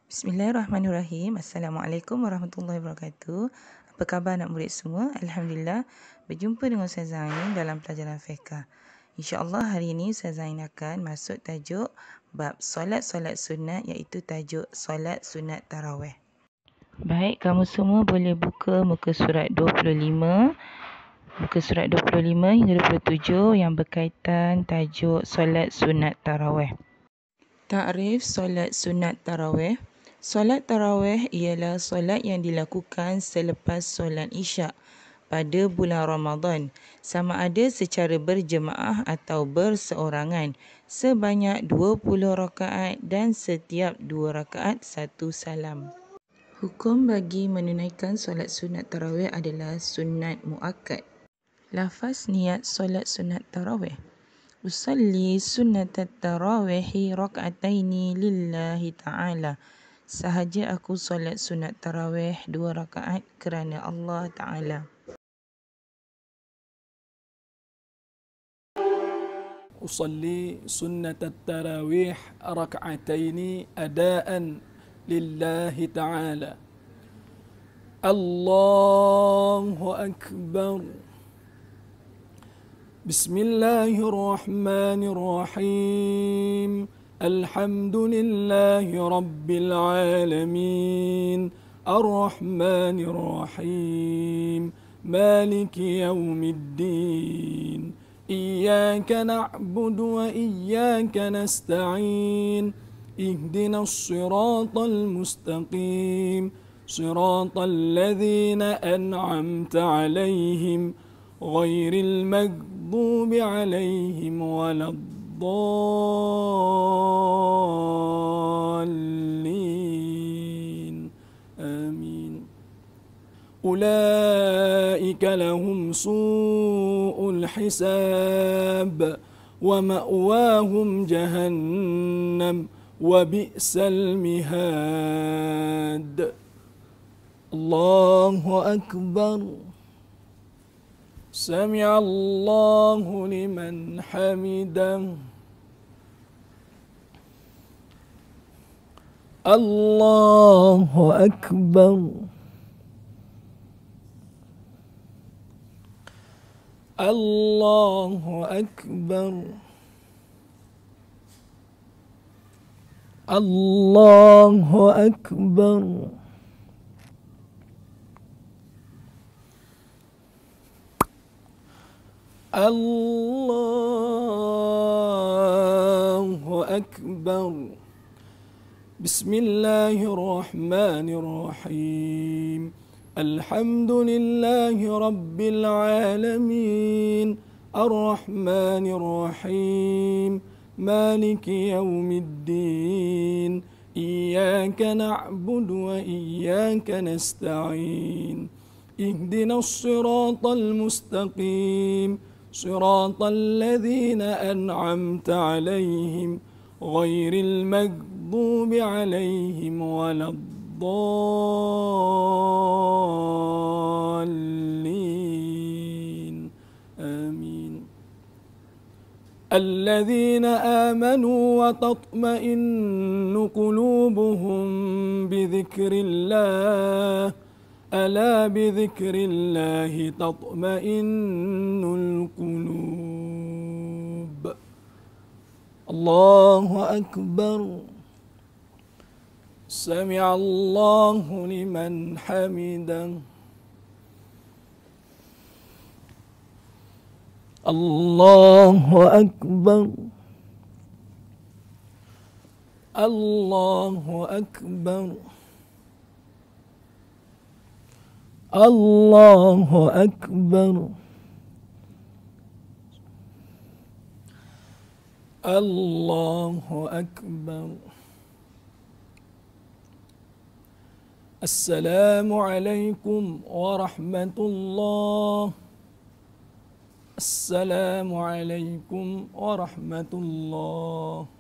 Bismillahirrahmanirrahim. Assalamualaikum warahmatullahi wabarakatuh. Apa khabar anak murid semua? Alhamdulillah, berjumpa dengan Ustaz Zain dalam pelajaran fiqh. InsyaAllah hari ini Ustaz Zain akan masuk tajuk bab solat-solat sunat, iaitu tajuk solat sunat tarawih. Baik, kamu semua boleh buka muka surat 25. Muka surat 25 hingga 27 yang berkaitan tajuk solat sunat tarawih. Takrif solat sunat tarawih. Solat tarawih ialah solat yang dilakukan selepas solat Isyak pada bulan Ramadan, sama ada secara berjemaah atau berseorangan, sebanyak 20 rakaat dan setiap 2 rakaat 1 salam. Hukum bagi menunaikan solat sunat tarawih adalah sunat muakkad. Lafaz niat solat sunat tarawih. Usalli sunnat at-tarawihi rak'ataini lillahi ta'ala. Sahaja aku solat sunat tarawih 2 rakaat kerana Allah Ta'ala. أصلي سنة التراويح ركعتين أداء لله تعالى. الله أكبر. بسم الله الرحمن الرحيم. الحمد لله رب العالمين الرحمن الرحيم مالك يوم الدين إياك نعبد وإياك نستعين اهدنا الصراط المستقيم صراط الذين أنعمت عليهم غير المغضوب عليهم ولا الضالين آمين. أولئك لهم سوء الحساب ومأواهم جهنم وبئس المهاد. الله أكبر. سمع الله لمن حمده. الله أكبر. الله أكبر. الله أكبر. الله أكبر. بسم الله الرحمن الرحيم. الحمد لله رب العالمين الرحمن الرحيم مالك يوم الدين إياك نعبد وإياك نستعين اهدنا الصراط المستقيم صراط الذين أنعمت عليهم غير المغضوب عليهم ولا الضالين آمين. الذين آمنوا وتطمئن قلوبهم بذكر الله ألا بذكر الله تطمئن القلوب. الله أكبر. سمع الله لمن حمده. الله أكبر. الله أكبر. الله أكبر. الله أكبر. السلام عليكم ورحمة الله. السلام عليكم ورحمة الله.